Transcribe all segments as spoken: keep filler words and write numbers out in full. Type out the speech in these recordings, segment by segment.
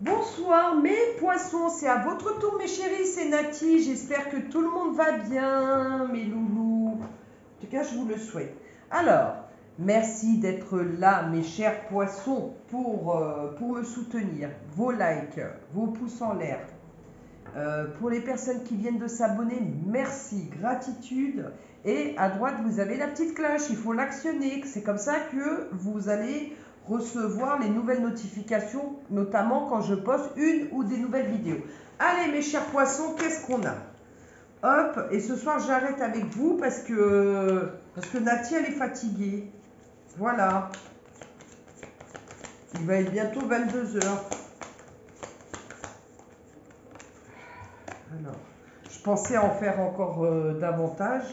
Bonsoir mes poissons, c'est à votre tour mes chéris, c'est Nati, j'espère que tout le monde va bien mes loulous, en tout cas je vous le souhaite. Alors, merci d'être là mes chers poissons pour, euh, pour me soutenir, vos likes, vos pouces en l'air. Euh, pour les personnes qui viennent de s'abonner, merci, gratitude. Et à droite, vous avez la petite cloche, il faut l'actionner. C'est comme ça que vous allez recevoir les nouvelles notifications, notamment quand je poste une ou des nouvelles vidéos. Allez, mes chers poissons, qu'est-ce qu'on a? Hop, et ce soir, j'arrête avec vous parce que, parce que Nati, elle est fatiguée. Voilà. Il va être bientôt vingt-deux heures. Alors, je pensais en faire encore euh, davantage.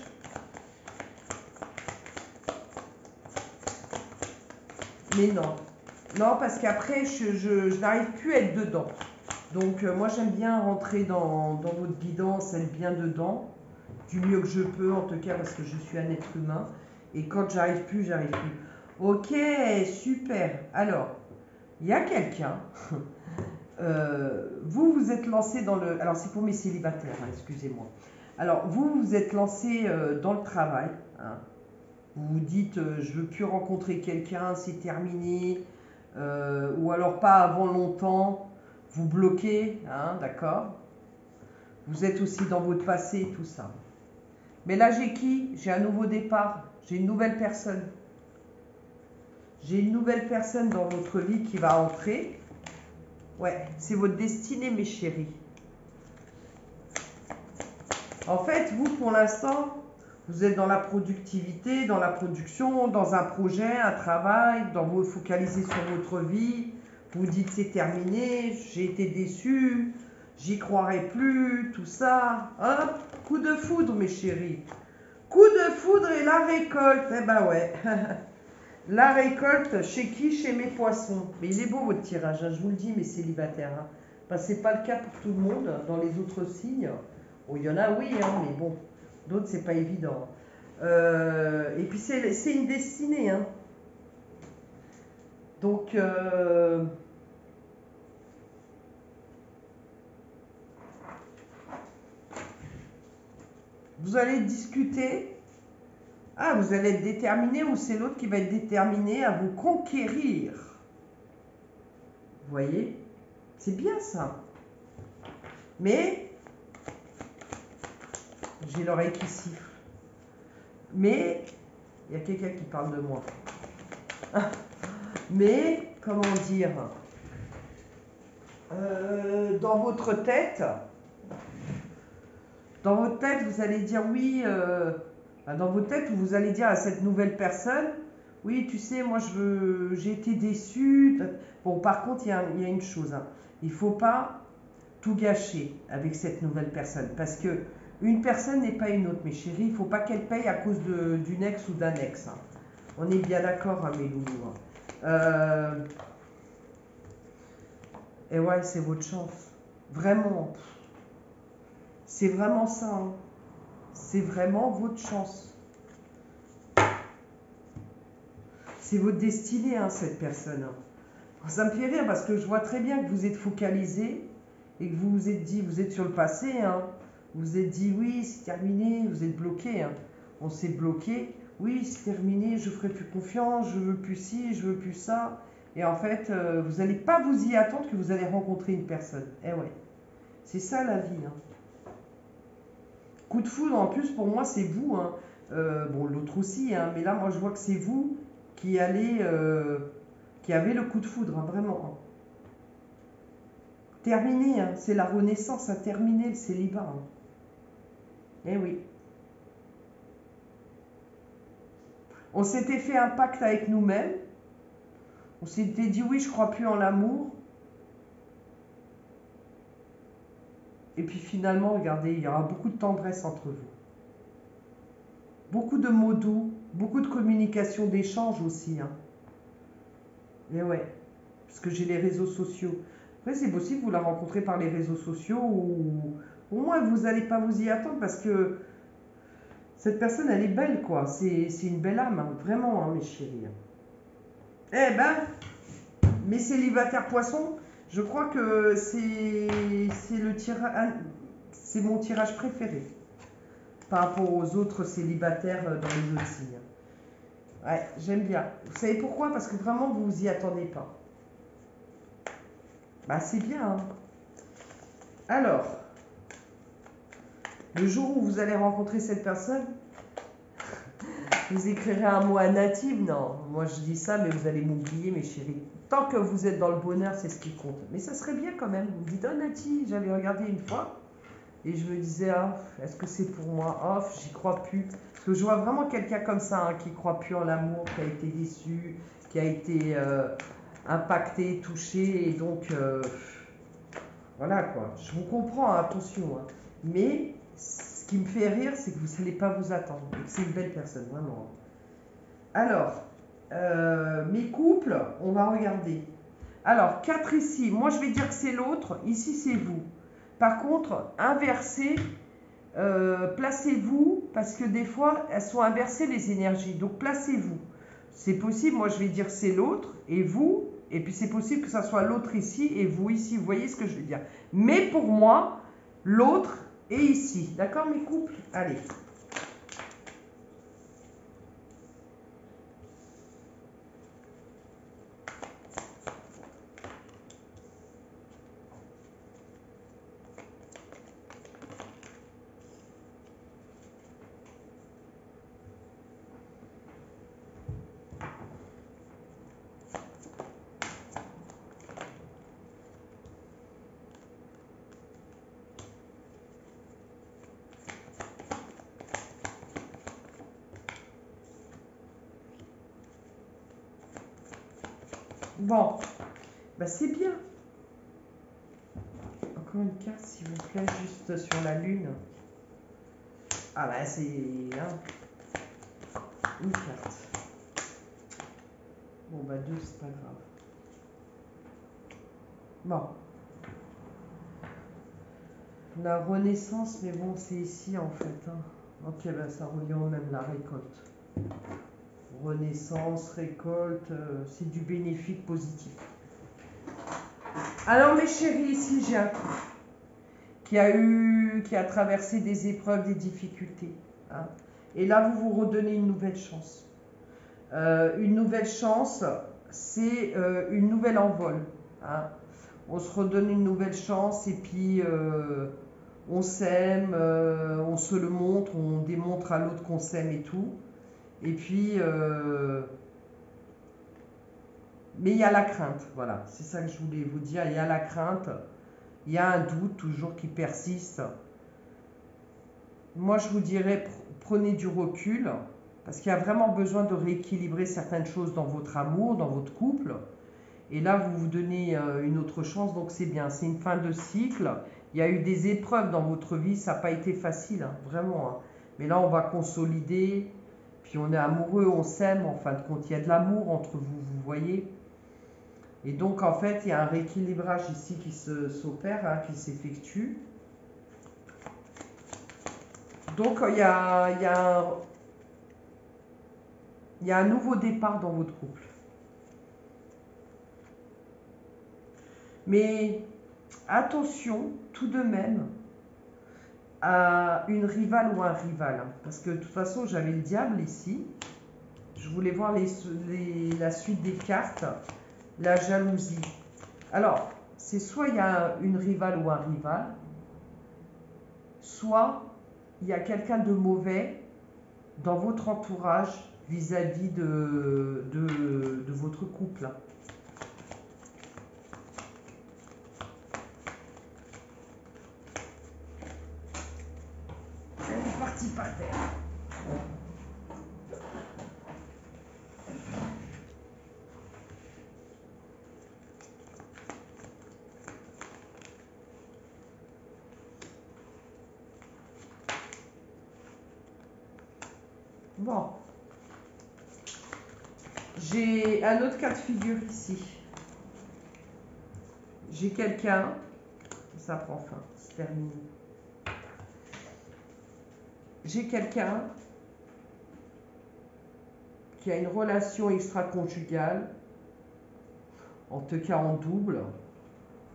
Mais non. Non, parce qu'après, je, je, je n'arrive plus à être dedans. Donc, euh, moi, j'aime bien rentrer dans, dans votre guidance, être bien dedans. Du mieux que je peux, en tout cas, parce que je suis un être humain. Et quand j'arrive plus, j'arrive plus. Ok, super. Alors, il y a quelqu'un. euh, vous, vous êtes lancé dans le... Alors, c'est pour mes célibataires, hein, excusez-moi. Alors, vous, vous êtes lancé euh, dans le travail. Hein. Vous vous dites, euh, je veux plus rencontrer quelqu'un, c'est terminé. Euh, ou alors pas avant longtemps. Vous bloquez, hein, d'accord? Vous êtes aussi dans votre passé, tout ça. Mais là, j'ai qui? J'ai un nouveau départ. J'ai une nouvelle personne. J'ai une nouvelle personne dans votre vie qui va entrer. Ouais, c'est votre destinée, mes chéris. En fait, vous, pour l'instant, vous êtes dans la productivité, dans la production, dans un projet, un travail, dans vous focalisez sur votre vie. Vous dites c'est terminé, j'ai été déçu, j'y croirai plus, tout ça. Hop, coup de foudre, mes chéris. Coup de foudre et la récolte. Eh ben ouais. La récolte, chez qui? Chez mes poissons. Mais il est beau votre tirage, hein, je vous le dis, mes célibataires. Hein. Enfin, ce n'est pas le cas pour tout le monde, dans les autres signes. Oh, il y en a, oui, hein, mais bon, d'autres, c'est pas évident. Euh, et puis, c'est une destinée. Hein. Donc, euh, vous allez discuter. Ah, vous allez être déterminé ou c'est l'autre qui va être déterminé à vous conquérir. Vous voyez? C'est bien ça. Mais, j'ai l'oreille qui siffle. Mais, il y a quelqu'un qui parle de moi. Mais, comment dire, euh, dans votre tête, dans votre tête, vous allez dire oui, euh, dans votre tête, vous allez dire à cette nouvelle personne, oui, tu sais, moi, je veux, j'ai été déçue. Bon, par contre, il y a, il y a une chose, hein, il ne faut pas tout gâcher avec cette nouvelle personne, parce que une personne n'est pas une autre, mes chéris, il ne faut pas qu'elle paye à cause d'une ex ou d'un ex. Hein. On est bien d'accord, hein, mes loulous. Hein. Euh, et ouais, c'est votre chance. Vraiment. C'est vraiment ça. Hein. C'est vraiment votre chance. C'est votre destinée, hein, cette personne. Hein. Ça me fait rire parce que je vois très bien que vous êtes focalisé et que vous vous êtes dit, vous êtes sur le passé. Hein. Vous vous êtes dit, oui, c'est terminé, vous êtes bloqué. Hein. On s'est bloqué. Oui, c'est terminé, je ne ferai plus confiance, je veux plus ci, je veux plus ça. Et en fait, euh, vous n'allez pas vous y attendre que vous allez rencontrer une personne. Eh ouais, c'est ça la vie. Hein. Coup de foudre, en plus, pour moi, c'est vous. Hein. Euh, bon, l'autre aussi, hein, mais là, moi, je vois que c'est vous qui allez, euh, qui avez le coup de foudre, hein, vraiment. Hein. Terminé, hein, c'est la renaissance, à terminer le célibat. Hein. Eh oui. On s'était fait un pacte avec nous-mêmes. On s'était dit, oui, je crois plus en l'amour. Et puis finalement, regardez, il y aura beaucoup de tendresse entre vous. Beaucoup de mots doux, beaucoup de communication, d'échange aussi. Hein. Et ouais, parce que j'ai les réseaux sociaux. Après, c'est possible que vous la rencontrez par les réseaux sociaux ou au moins vous n'allez pas vous y attendre parce que cette personne, elle est belle, quoi. C'est une belle âme, hein. Vraiment, hein, mes chéris. Eh ben, mes célibataires poissons, Je crois que c'est le tirage, c'est mon tirage préféré par rapport aux autres célibataires dans les autres signes. Ouais, j'aime bien. Vous savez pourquoi? Parce que vraiment, vous vous y attendez pas. Bah, c'est bien. Hein. Alors, le jour où vous allez rencontrer cette personne, vous écrirez un mot à native. Non, moi je dis ça, mais vous allez m'oublier, mes chéris. Tant que vous êtes dans le bonheur, c'est ce qui compte. Mais ça serait bien quand même. Vous me dites, oh Nati, j'avais regardé une fois. Et je me disais, ah, est-ce que c'est pour moi? Oh, j'y crois plus. Parce que je vois vraiment quelqu'un comme ça, hein, qui ne croit plus en l'amour, qui a été déçu, qui a été euh, impacté, touché. Et donc, euh, voilà quoi. Je vous comprends, hein, attention. Hein. Mais ce qui me fait rire, c'est que vous n'allez pas vous attendre. Et que c'est une belle personne, vraiment. Alors, euh, mes couples, on va regarder. Alors, quatre ici. Moi, je vais dire que c'est l'autre. Ici, c'est vous. Par contre, inversez, euh, placez-vous, parce que des fois, elles sont inversées les énergies. Donc, placez-vous. C'est possible, moi je vais dire c'est l'autre, et vous, et puis c'est possible que ça soit l'autre ici, et vous ici. Vous voyez ce que je veux dire? Mais pour moi, l'autre est ici. D'accord, mes couples? Allez. Bon, bah c'est bien. Encore une carte, s'il vous plaît, juste sur la lune. Ah bah c'est... Hein, une carte. Bon bah deux, c'est pas grave. Bon. La renaissance, mais bon, c'est ici en fait. Hein. Ok, bah ça revient au même, la récolte. Renaissance, récolte, euh, c'est du bénéfique positif. Alors mes chéris, ici j'ai un couple qui a eu, qui a traversé des épreuves, des difficultés. Hein. Et là, vous vous redonnez une nouvelle chance. Euh, une nouvelle chance, c'est euh, une nouvelle envol. Hein. On se redonne une nouvelle chance et puis euh, on s'aime, euh, on se le montre, on démontre à l'autre qu'on s'aime et tout. Et puis, euh, mais il y a la crainte, voilà, c'est ça que je voulais vous dire, il y a la crainte, il y a un doute toujours qui persiste. Moi, je vous dirais, prenez du recul, parce qu'il y a vraiment besoin de rééquilibrer certaines choses dans votre amour, dans votre couple. Et là, vous vous donnez une autre chance, donc c'est bien. C'est une fin de cycle. Il y a eu des épreuves dans votre vie, ça n'a pas été facile, hein, vraiment. Hein. Mais là, on va consolider, puis on est amoureux, on s'aime. En fin de compte, il y a de l'amour entre vous, vous voyez. Et donc, en fait, il y a un rééquilibrage ici qui s'opère, hein, qui s'effectue. Donc, il y a, il y a un, il y a un nouveau départ dans votre couple. Mais attention, tout de même, à une rivale ou un rival. Parce que de toute façon, j'avais le diable ici. Je voulais voir les, les, la suite des cartes. La jalousie. Alors, c'est soit il y a une rivale ou un rival, soit il y a quelqu'un de mauvais dans votre entourage vis-à-vis de, de, de votre couple. Elle est partie par terre. Bon. J'ai un autre cas de figure ici. J'ai quelqu'un, ça prend fin, c'est terminé. J'ai quelqu'un qui a une relation extra-conjugale, en tout cas en double,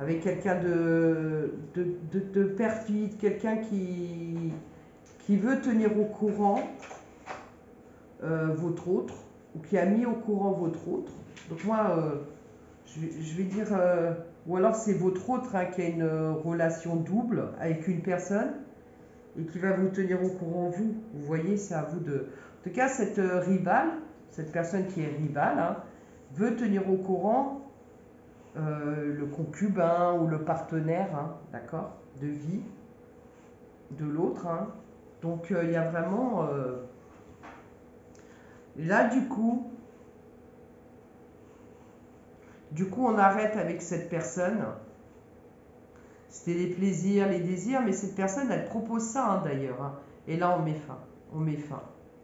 avec quelqu'un de, de, de, de perfide, quelqu'un qui, qui veut tenir au courant euh, votre autre, ou qui a mis au courant votre autre. Donc moi, euh, je, vais, je vais dire, euh, ou alors c'est votre autre hein, qui a une relation double avec une personne, et qui va vous tenir au courant vous. Vous voyez, c'est à vous de... En tout cas, cette euh, rivale, cette personne qui est rivale, hein, veut tenir au courant euh, le concubin ou le partenaire, hein, d'accord, de vie de l'autre. Hein. Donc, il euh, y a vraiment... Euh... Là, du coup, du coup, on arrête avec cette personne. C'était les plaisirs, les désirs, mais cette personne, elle propose ça, hein, d'ailleurs. Hein. Et là, on met fin. On met fin.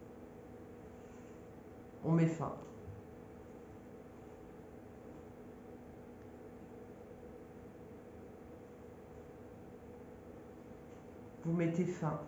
On met fin. Vous mettez fin.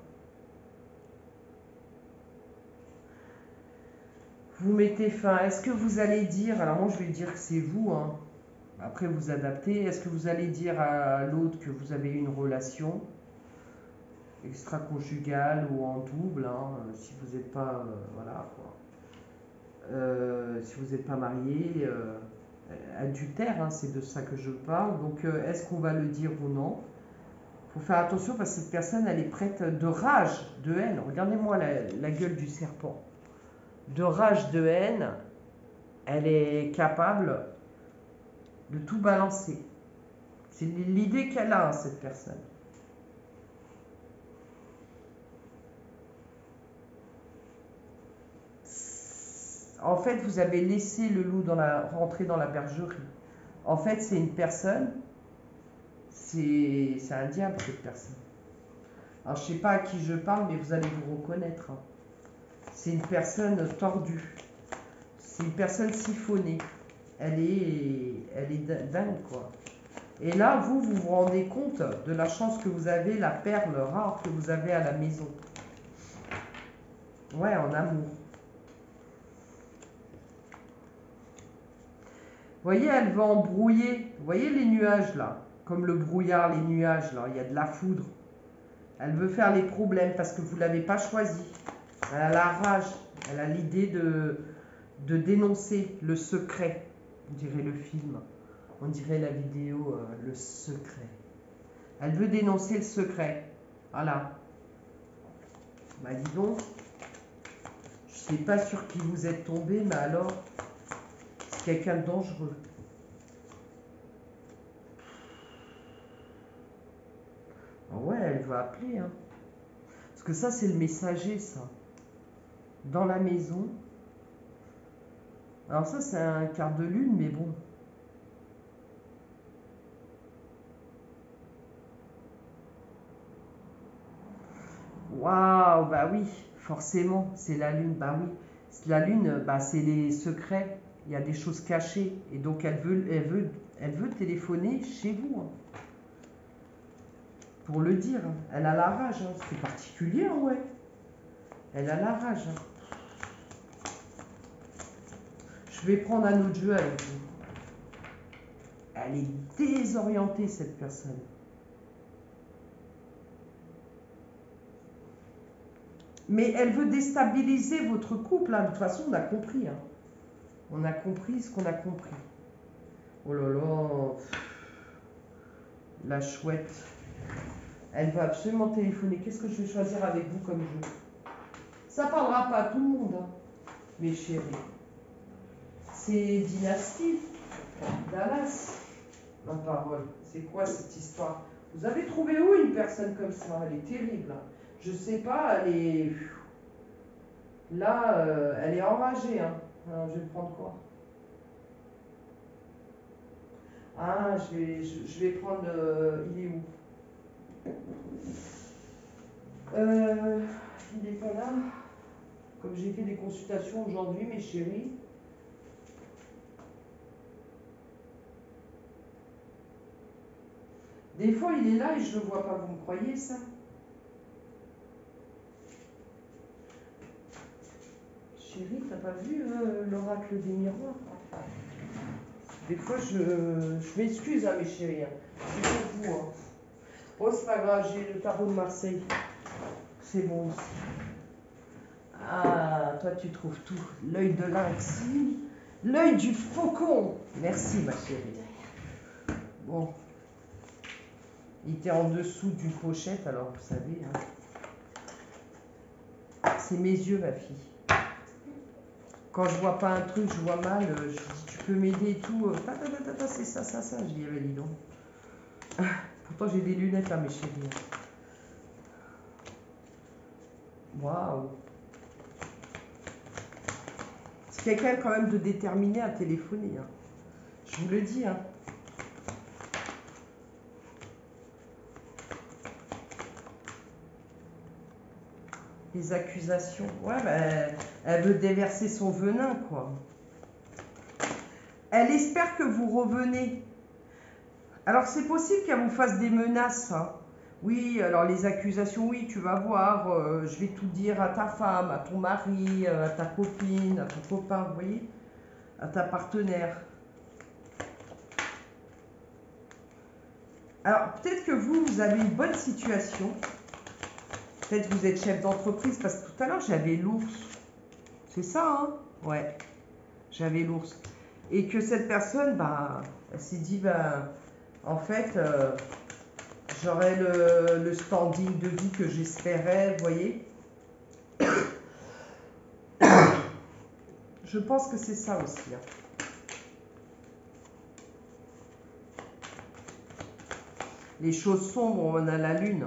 Vous mettez fin. Est-ce que vous allez dire, alors moi je vais dire que c'est vous, hein. Après vous adaptez, est-ce que vous allez dire à l'autre que vous avez une relation extra-conjugale ou en double, hein, si vous n'êtes pas, euh, voilà quoi. Euh, si vous n'êtes pas marié, euh, adultère, hein, c'est de ça que je parle. Donc euh, est-ce qu'on va le dire ou non? Il faut faire attention parce que cette personne, elle est prête de rage, de haine. Regardez-moi la, la gueule du serpent. De rage, de haine, elle est capable de tout balancer. C'est l'idée qu'elle a, cette personne. En fait, vous avez laissé le loup dans la, rentrer dans la bergerie. En fait, c'est une personne, c'est un diable, cette personne. Alors, je ne sais pas à qui je parle, mais vous allez vous reconnaître. Hein. C'est une personne tordue. C'est une personne siphonnée. Elle est, elle est dingue, quoi. Et là, vous, vous vous rendez compte de la chance que vous avez, la perle rare que vous avez à la maison. Ouais, en amour. Vous voyez, elle va embrouiller. Vous voyez les nuages, là? Comme le brouillard, les nuages, là. Il y a de la foudre. Elle veut faire les problèmes parce que vous ne l'avez pas choisi. Elle a la rage. Elle a l'idée de, de dénoncer le secret. On dirait le film. On dirait la vidéo, euh, le secret. Elle veut dénoncer le secret. Voilà. Bah dis donc. Je ne sais pas sur qui vous êtes tombé, mais alors, c'est quelqu'un de dangereux. Ouais, elle va appeler. Hein. Parce que ça, c'est le messager, ça. Dans la maison. Alors ça, c'est un quart de lune, mais bon. Waouh, bah oui, forcément, c'est la lune. Bah oui, la lune, bah, c'est les secrets. Il y a des choses cachées. Et donc, elle veut, elle veut, elle veut téléphoner chez vous. Hein. Pour le dire. Hein. Elle a la rage. Hein. C'est particulier, hein, ouais. Elle a la rage. Hein. Je vais prendre un autre jeu avec vous. Elle est désorientée, cette personne. Mais elle veut déstabiliser votre couple. Hein. De toute façon, on a compris. Hein. On a compris ce qu'on a compris. Oh là là. La chouette. Elle va absolument téléphoner. Qu'est-ce que je vais choisir avec vous comme jeu? Ça parlera pas à tout le monde, hein, mes chéris. C'est Dynastie. Dallas. Ma parole. C'est quoi cette histoire? Vous avez trouvé où une personne comme ça? Elle est terrible. Hein. Je sais pas, elle est... Là, euh, elle est enragée. Hein. Alors, je vais prendre quoi? Ah, je vais, je, je vais prendre... Euh, il est où? Euh, il n'est pas là. Comme j'ai fait des consultations aujourd'hui, mes chéris. Des fois, il est là et je ne le vois pas. Vous me croyez, ça? Chérie, t'as pas vu euh, l'oracle des miroirs? Des fois, je, je m'excuse, hein, mes chéris. Hein. C'est pour vous. Hein. Oh, c'est pas grave, j'ai le tarot de Marseille. C'est bon aussi. Ah, toi, tu trouves tout. L'œil de lynx. L'œil du faucon. Merci, ma chérie. Bon. Il était en dessous d'une pochette, alors vous savez. Hein. C'est mes yeux, ma fille. Quand je vois pas un truc, je vois mal, je dis tu peux m'aider et tout. C'est ça, ça, ça. Je dis, ah ben dis donc. Pourtant j'ai des lunettes là, mes chéris. Waouh. C'est quelqu'un quand même de déterminé à téléphoner. Hein. Je vous le dis. Hein. Les accusations. Ouais, ben, elle veut déverser son venin, quoi. Elle espère que vous revenez. Alors, c'est possible qu'elle vous fasse des menaces. Hein. Oui, alors les accusations, oui, tu vas voir. Euh, je vais tout dire à ta femme, à ton mari, à ta copine, à ton copain, vous voyez, à ta partenaire. Alors, peut-être que vous, vous avez une bonne situation. Peut-être que vous êtes chef d'entreprise, parce que tout à l'heure, j'avais l'ours. C'est ça, hein? Ouais, j'avais l'ours. Et que cette personne, bah, elle s'est dit, bah, en fait, euh, j'aurai le, le standing de vie que j'espérais, vous voyez. Je pense que c'est ça aussi. Hein. Les choses sombres, on a la lune.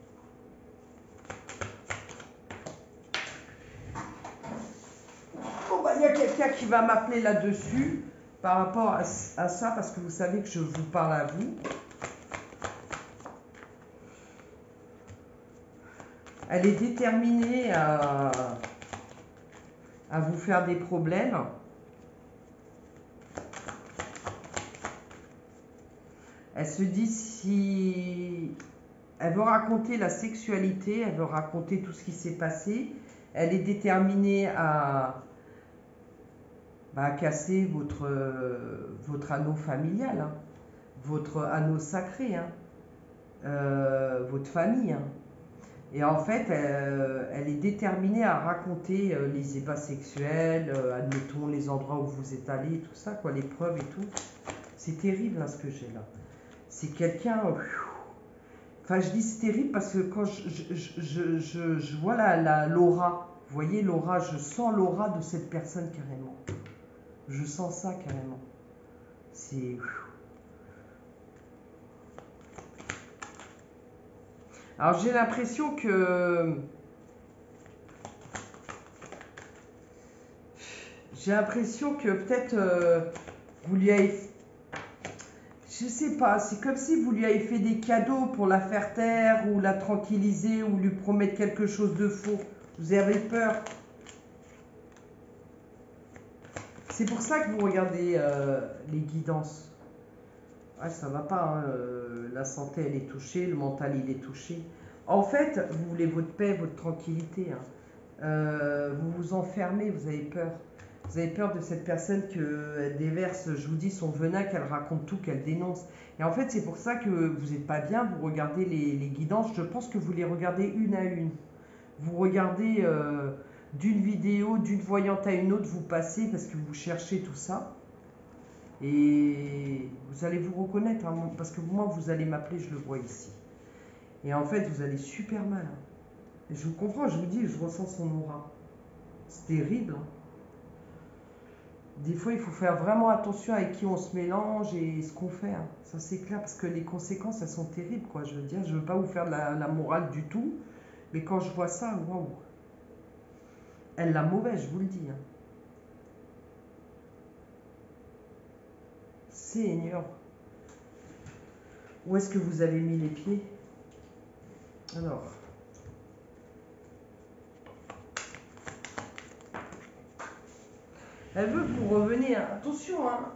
Bon, bah, il y a quelqu'un qui va m'appeler là-dessus par rapport à, à ça, parce que vous savez que je vous parle à vous. Elle est déterminée à, à vous faire des problèmes. Elle se dit si... Elle veut raconter la sexualité, elle veut raconter tout ce qui s'est passé. Elle est déterminée à, bah, à casser votre, euh, votre anneau familial, hein, votre anneau sacré, hein, euh, votre famille. Hein. Et en fait, elle, elle est déterminée à raconter euh, les ébats sexuels, euh, admettons les endroits où vous êtes allés, tout ça, quoi, les preuves et tout. C'est terrible hein, ce que j'ai là. C'est quelqu'un... Euh, enfin, je dis c'est terrible parce que quand je, je, je, je, je vois la, la, l'aura, vous voyez l'aura, je sens l'aura de cette personne carrément. Je sens ça carrément. C'est... Alors j'ai l'impression que... J'ai l'impression que peut-être euh, vous lui avez... Je sais pas, c'est comme si vous lui avez fait des cadeaux pour la faire taire ou la tranquilliser ou lui promettre quelque chose de faux. Vous avez peur. C'est pour ça que vous regardez euh, les guidances. Ouais, ça va pas, hein. euh, la santé elle est touchée, le mental il est touché. En fait, vous voulez votre paix, votre tranquillité. Hein. Euh, vous vous enfermez, vous avez peur. Vous avez peur de cette personne qu'elle déverse, je vous dis, son venin, qu'elle raconte tout, qu'elle dénonce. Et en fait, c'est pour ça que vous n'êtes pas bien, vous regardez les, les guidances, je pense que vous les regardez une à une. Vous regardez euh, d'une vidéo, d'une voyante à une autre, vous passez parce que vous cherchez tout ça. Et vous allez vous reconnaître, hein, parce que moi, vous allez m'appeler, je le vois ici. Et en fait, vous allez super mal. Hein. Et je vous comprends, je vous dis, je ressens son aura. C'est terrible. Hein. Des fois, il faut faire vraiment attention avec qui on se mélange et ce qu'on fait. Hein. Ça, c'est clair, parce que les conséquences, elles sont terribles, quoi. Je veux dire, je veux pas vous faire de la, la morale du tout, mais quand je vois ça, waouh. Elle l'a mauvaise, je vous le dis. Hein. Seigneur. Où est-ce que vous avez mis les pieds? Alors. Elle veut que vous reveniez. Hein. Attention, hein.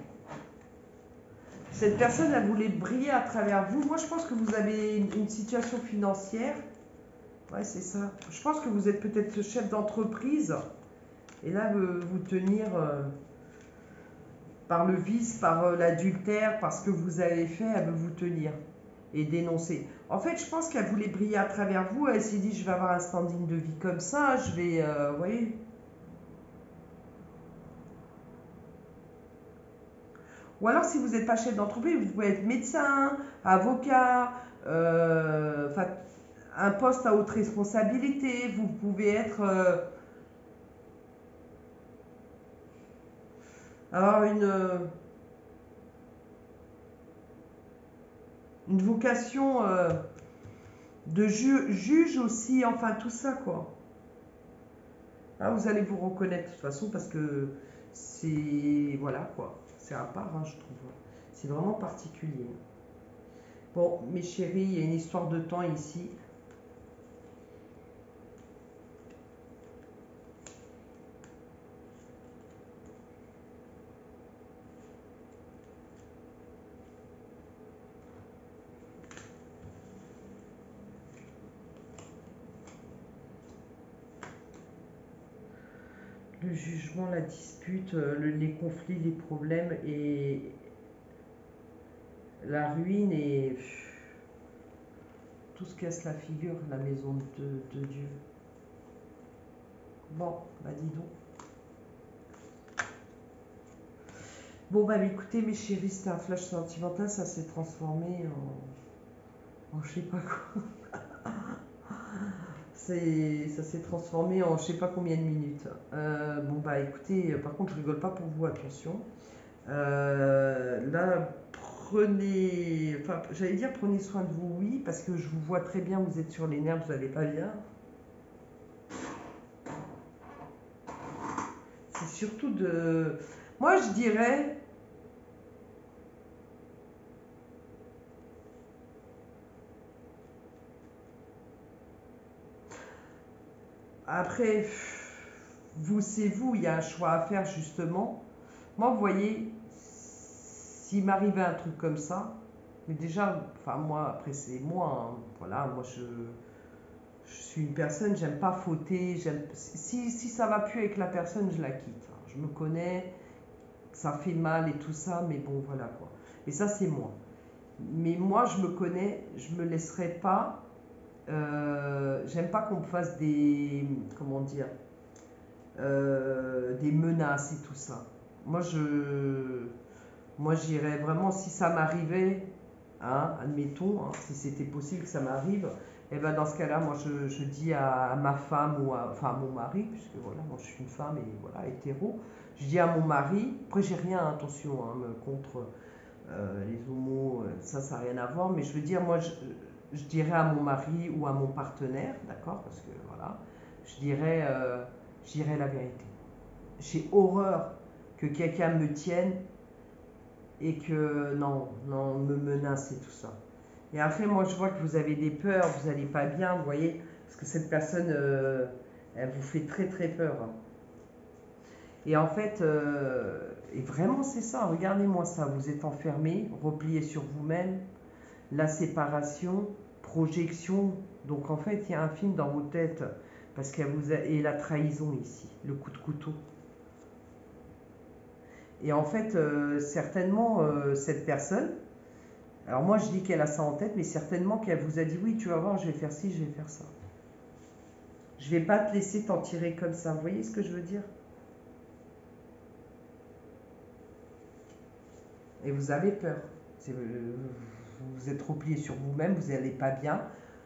Cette personne, elle voulait briller à travers vous. Moi, je pense que vous avez une, une situation financière. Ouais, c'est ça. Je pense que vous êtes peut-être chef d'entreprise. Et là, veut vous tenir... Euh, par le vice, par euh, l'adultère, par ce que vous avez fait, elle veut vous tenir et dénoncer. En fait, je pense qu'elle voulait briller à travers vous. Elle s'est dit, je vais avoir un standing de vie comme ça, je vais, euh, vous voyez. Ou alors, si vous n'êtes pas chef d'entreprise, vous pouvez être médecin, avocat, euh, enfin, un poste à haute responsabilité. Vous pouvez être, euh, avoir une, une vocation euh, de ju- juge aussi, enfin tout ça quoi. Ah, vous allez vous reconnaître de toute façon parce que c'est, voilà quoi, c'est à part, hein, je trouve. C'est vraiment particulier. Bon, mes chéris, il y a une histoire de temps ici. Le jugement, la dispute, euh, le- les conflits, les problèmes et la ruine et pff, tout se casse la figure, la maison de, de Dieu. Bon, bah dis donc. Bon, bah écoutez, mes chéris, c'était un flash sentimental, ça s'est transformé en, en je sais pas quoi. C'est, ça s'est transformé en je sais pas combien de minutes. Euh, bon, bah écoutez, par contre, je rigole pas pour vous, attention. Euh, là, prenez, enfin, j'allais dire prenez soin de vous, oui, parce que je vous vois très bien, vous êtes sur les nerfs, vous n'allez pas bien. C'est surtout de. Moi, je dirais. Après, vous, c'est vous, il y a un choix à faire, justement. Moi, vous voyez, s'il m'arrivait un truc comme ça, mais déjà, enfin, moi, après, c'est moi, hein, voilà, moi, je. Je suis une personne, j'aime pas fauter, j'aime si, si ça va plus avec la personne, je la quitte. Je me connais, ça fait mal et tout ça, mais bon, voilà quoi. Et ça, c'est moi. Mais moi, je me connais, je me laisserai pas. Euh, j'aime pas qu'on me fasse des. Comment dire euh, des menaces et tout ça. Moi, je. Moi, j'irais vraiment, si ça m'arrivait, hein, admettons, hein, si c'était possible que ça m'arrive, et ben dans ce cas-là, moi, je, je dis à, à ma femme ou à, enfin, à mon mari, puisque voilà, moi, je suis une femme et voilà, hétéro, je dis à mon mari, après, j'ai rien, attention, hein, contre euh, les homos, euh, ça, ça n'a rien à voir, mais je veux dire, moi, je, je dirais à mon mari ou à mon partenaire, d'accord, parce que voilà, je dirais, euh, je dirais la vérité. J'ai horreur que quelqu'un me tienne et que non, non, me menace et tout ça. Et après, moi, je vois que vous avez des peurs, vous n'allez pas bien, vous voyez, parce que cette personne, euh, elle vous fait très très peur. Et en fait, euh, et vraiment c'est ça, regardez-moi ça, vous êtes enfermé, replié sur vous-même, la séparation, projection, donc en fait il y a un film dans vos têtes, parce qu'elle vous a, et la trahison ici, le coup de couteau. Et en fait, euh, certainement, euh, cette personne, alors moi je dis qu'elle a ça en tête, mais certainement qu'elle vous a dit oui, tu vas voir, je vais faire ci, je vais faire ça. Je vais pas te laisser t'en tirer comme ça, vous voyez ce que je veux dire? Et vous avez peur. C'est, euh, vous êtes replié sur vous-même, vous n'allez pas bien.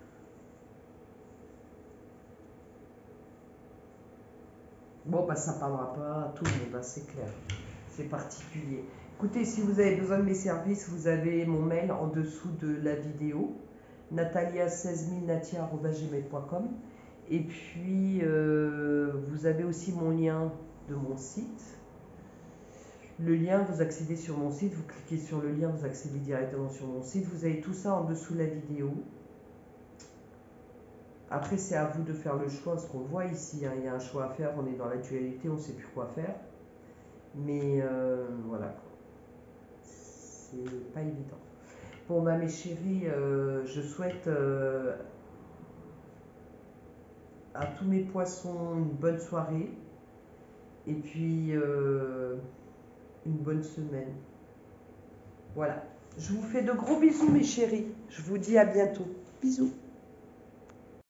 Bon, bah ça ne parlera pas à tout le monde, hein, c'est clair. C'est particulier. Écoutez, si vous avez besoin de mes services, vous avez mon mail en dessous de la vidéo, natalia seize mille natia arobase gmail point com. Et puis, euh, vous avez aussi mon lien de mon site. Le lien, vous accédez sur mon site, vous cliquez sur le lien, vous accédez directement sur mon site. Vous avez tout ça en dessous de la vidéo. Après, c'est à vous de faire le choix, ce qu'on voit ici, hein, il y a un choix à faire, on est dans l'actualité, on ne sait plus quoi faire. Mais euh, voilà, c'est pas évident. Bon, bah mes chéris, euh, je souhaite euh, à tous mes poissons une bonne soirée. Et puis, euh, une bonne semaine. Voilà. Je vous fais de gros bisous, mes chéris. Je vous dis à bientôt. Bisous.